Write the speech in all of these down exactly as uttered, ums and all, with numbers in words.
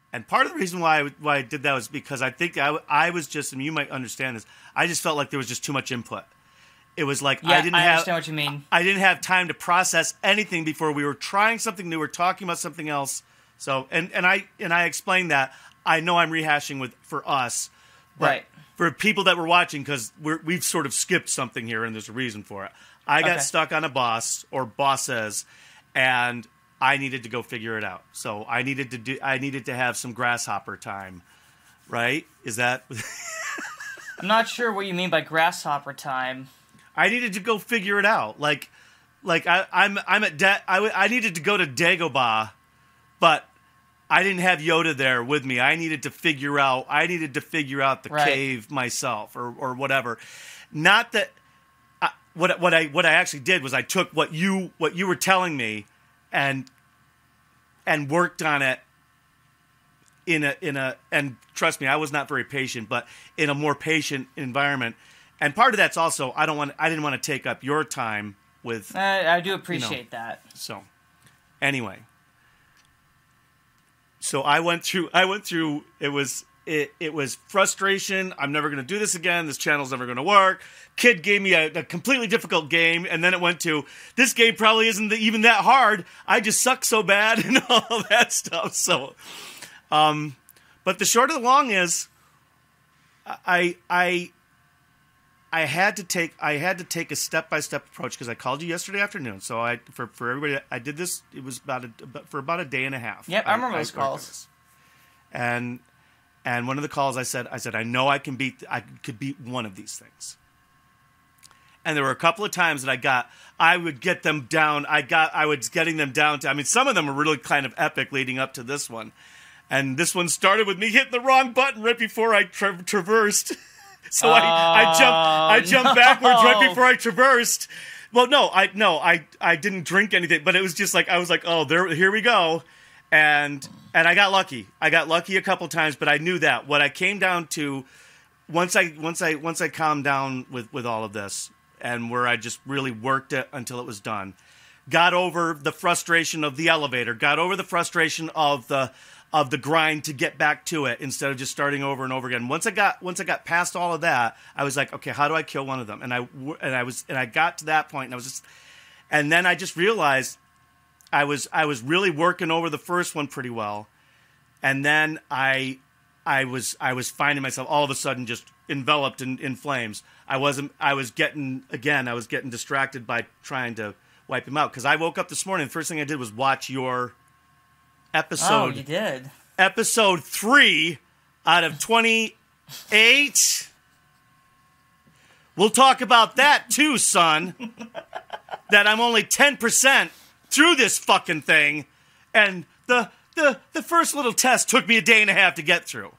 And part of the reason why I, why I did that was because I think I, I was just, and you might understand this, I just felt like there was just too much input. It was like yeah, I didn't I have. understand what you mean. I didn't have time to process anything before we were trying something new. We're talking about something else. So, and, and I and I explained that. I know I'm rehashing with for us, but right. for people that were watching, because we're we've sort of skipped something here, and there's a reason for it. I got okay. stuck on a boss or bosses, and I needed to go figure it out. So I needed to do. I needed to have some grasshopper time, right? Is that? I'm not sure what you mean by grasshopper time. I needed to go figure it out. Like, like I, I'm I'm at da- I, w- I needed to go to Dagobah, but I didn't have Yoda there with me. I needed to figure out. I needed to figure out the right. cave myself, or or whatever. Not that. I, what what I what I actually did was I took what you what you were telling me, and and worked on it. In a in a and trust me, I was not very patient, but in a more patient environment. And part of that's also I don't want I didn't want to take up your time with. I, I do appreciate you know, that. So, anyway, so I went through. I went through. It was it. It was frustration. I'm never going to do this again. This channel's never going to work. Kid gave me a, a completely difficult game, and then it went to this game probably isn't even that hard. I just suck so bad and all that stuff. So, um, but the short of the long is, I I. I had to take I had to take a step by step approach because I called you yesterday afternoon. So I for, for everybody I did this. It was about a, for about a day and a half. Yep, I, I remember those calls. And and one of the calls I said I said I know I can beat I could beat one of these things. And there were a couple of times that I got I would get them down. I got I was getting them down to. I mean, some of them were really kind of epic leading up to this one. And this one started with me hitting the wrong button right before I tra- traversed. So oh, I, I jumped I jumped no. backwards right before I traversed. Well, no, I no, I, I didn't drink anything, but it was just like I was like, oh, there, here we go, and and I got lucky. I got lucky a couple times, but I knew that what I came down to once I once I once I calmed down with, with all of this, and where I just really worked it until it was done, got over the frustration of the elevator, got over the frustration of the. of the grind to get back to it instead of just starting over and over again. Once I got once I got past all of that, I was like, okay, how do I kill one of them? And I and I was and I got to that point, and I was just, and then I just realized I was I was really working over the first one pretty well, and then I I was I was finding myself all of a sudden just enveloped in, in flames. I wasn't I was getting again I was getting distracted by trying to wipe him out because I woke up this morning. The first thing I did was watch your. Episode. Oh, you did. Episode three out of twenty-eight. We'll talk about that too, son. That I'm only ten percent through this fucking thing, and the the the first little test took me a day and a half to get through.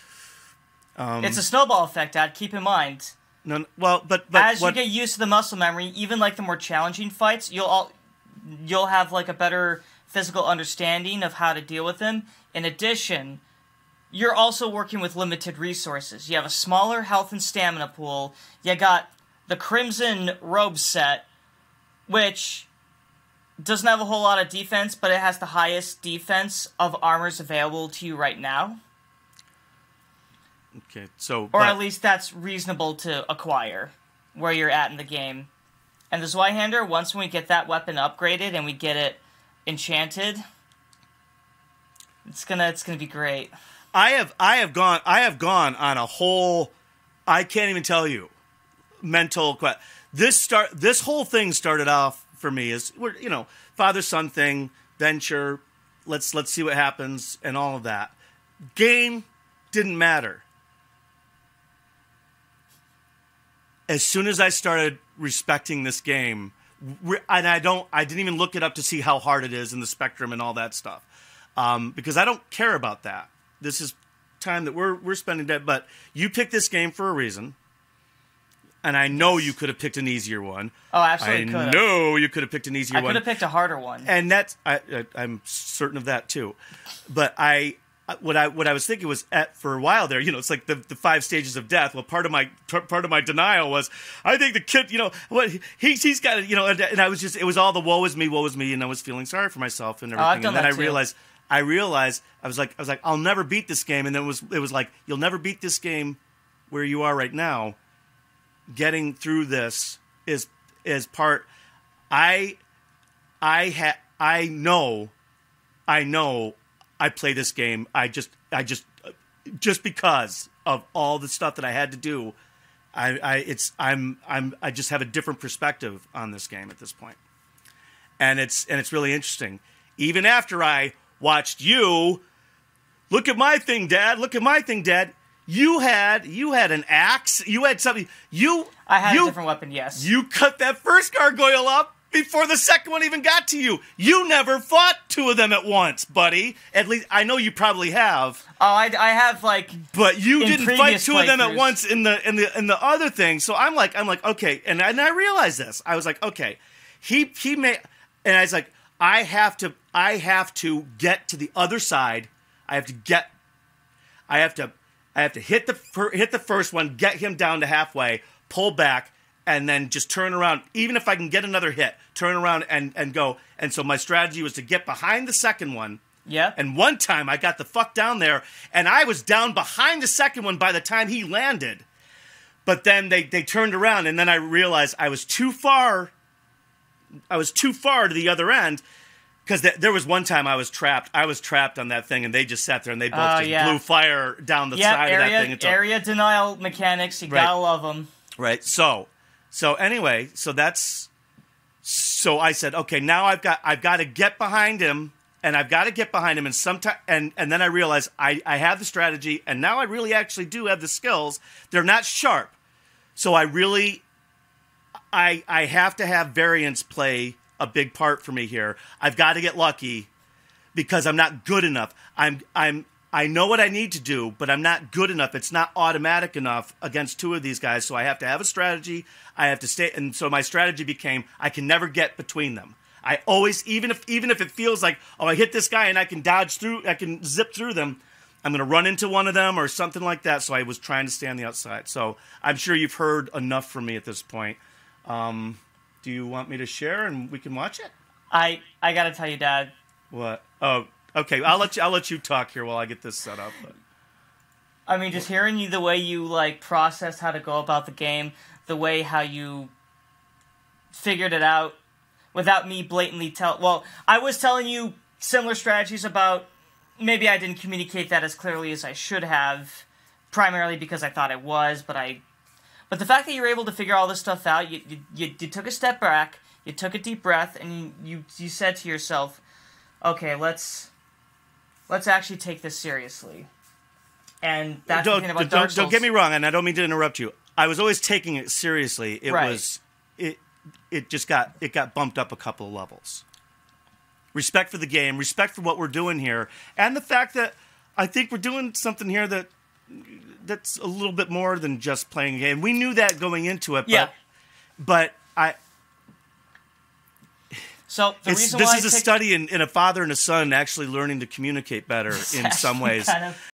Um, it's a snowball effect, Dad. Keep in mind. No, well, but but as what, you get used to the muscle memory, even like the more challenging fights, you'll all you'll have like a better physical understanding of how to deal with them. In addition, you're also working with limited resources. You have a smaller health and stamina pool. You got the Crimson Robe set, which doesn't have a whole lot of defense, but it has the highest defense of armors available to you right now. Okay, so... Or but, at least that's reasonable to acquire, where you're at in the game. And the Zweihander, once we get that weapon upgraded and we get it enchanted, it's gonna it's gonna be great. I have I have gone I have gone on a whole I can't even tell you mental que- this start this whole thing started off for me as we're you know father son thing venture let's let's see what happens and all of that. Game didn't matter. As soon as I started respecting this game. And I don't. I didn't even look it up to see how hard it is in the spectrum and all that stuff, um, because I don't care about that. This is time that we're we're spending that. But you picked this game for a reason, and I know you could have picked an easier one. Oh, absolutely. I know you could have picked an easier I one. I could have picked a harder one, and that's I, I, I'm certain of that too. But I. What I what I was thinking was at for a while there, you know, it's like the, the five stages of death. Well, part of my part of my denial was I think the kid, you know, what he he's got, you know, and, and I was just it was all the woe is me, woe is me, and I was feeling sorry for myself and everything. Oh, I've done and then that I too. realized I realized I was like I was like I'll never beat this game, and then it was it was like you'll never beat this game where you are right now. Getting through this is is part. I I ha I know I know I play this game. I just I just just because of all the stuff that I had to do. I, I it's I'm I'm I just have a different perspective on this game at this point. And it's and it's really interesting. Even after I watched you, look at my thing, Dad. Look at my thing, Dad. You had you had an axe. You had something. You I had you, a different weapon. Yes. You cut that first gargoyle up before the second one even got to you. You never fought two of them at once, buddy. At least I know you probably have. Oh, I, I have like. But you in didn't fight two of them at playthroughs. once in the in the in the other thing. So I'm like I'm like okay, and and I realized this. I was like okay, he he may, and I was like I have to I have to get to the other side. I have to get. I have to. I have to hit the fir- hit the first one, get him down to halfway, pull back, and then just turn around. Even if I can get another hit, turn around and, and go. And so my strategy was to get behind the second one. Yeah. And one time I got the fuck down there, and I was down behind the second one by the time he landed. But then they, they turned around, and then I realized I was too far. I was too far to the other end. Because th- there was one time I was trapped. I was trapped on that thing, and they just sat there, and they both Oh, just yeah. blew fire down the Yeah, side area, of that thing. Until, area denial mechanics. You Right. gotta love them. right. So, so anyway, so that's. So I said, okay, now I've got I've got to get behind him, and I've got to get behind him, and sometime, and and then I realized I I have the strategy, and now I really actually do have the skills. They're not sharp, so I really, I I have to have variance play a big part for me here. I've got to get lucky because I'm not good enough. I'm I'm I know what I need to do, but I'm not good enough. It's not automatic enough against two of these guys, so I have to have a strategy. I have to stay, and so my strategy became I can never get between them. I always, even if even if it feels like, oh, I hit this guy and I can dodge through, I can zip through them, I'm going to run into one of them or something like that. So I was trying to stay on the outside. So I'm sure you've heard enough from me at this point. Um, do you want me to share and we can watch it? I I gotta tell you, Dad. What? Oh, okay. I'll let you. I'll let you talk here while I get this set up. But. I mean, just hearing you, the way you like processed how to go about the game, the way how you figured it out without me blatantly tell. Well, I was telling you similar strategies about. Maybe I didn't communicate that as clearly as I should have, primarily because I thought it was. But I, but the fact that you were able to figure all this stuff out, you you, you, you took a step back, you took a deep breath, and you, you you said to yourself, "Okay, let's let's actually take this seriously." And that's don't, the thing about don't, Dark Souls. don't get me wrong, and I don't mean to interrupt you. I was always taking it seriously. It Right. was it. It just got it got bumped up a couple of levels. Respect for the game, respect for what we're doing here, and the fact that I think we're doing something here that that's a little bit more than just playing a game. We knew that going into it, but Yeah. but I. So the It's, reason this why is I a picked- study in, in a father and a son actually learning to communicate better in some ways. Kind of.